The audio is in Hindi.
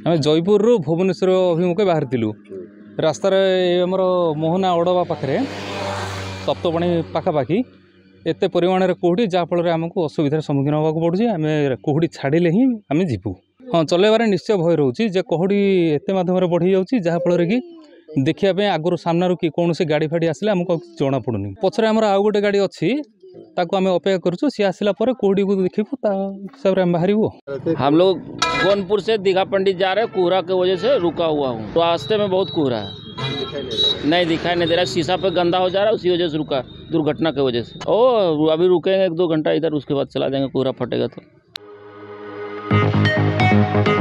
आम जयपुर रु भुवनेश्वर अभिमुखे बाहरी रास्तार आमर मोहना ओडवा पाखे तप्तपाणी पाखापाखि एत परिमाण में कुहुड़ी जहाँफल आमको असुविधार सम्मुखीन होगा पड़ुଛି आम कुहुड़ी छाड़िले ही आम जीवु। हाँ चलैबार निश्चय भय रोचे जे कुहुड़ी एत माध्यम बढ़ी जाऊँगी जहाँफल कि देखिए आगुरी सामना कि कौन गाड़ी फाड़ी आसले आमको जना पड़ूनी पछरे आमर आउ गोटे गाड़ी अच्छी ताको आम अपेक्षा करूँ सी आसला कुहुड़ी को देखू हिसाब से आम बाहर। हम लोग गोनपुर से दीघा पंडित जा रहे हैं, कोहरा की वजह से रुका हुआ हूँ। तो रास्ते में बहुत कोहरा है, नहीं दिखाई नहीं दे रहा, शीशा पे गंदा हो जा रहा है, उसी वजह से रुका, दुर्घटना की वजह से। ओ अभी रुकेंगे 1-2 घंटा इधर, उसके बाद चला जाएंगे, कोहरा फटेगा तो।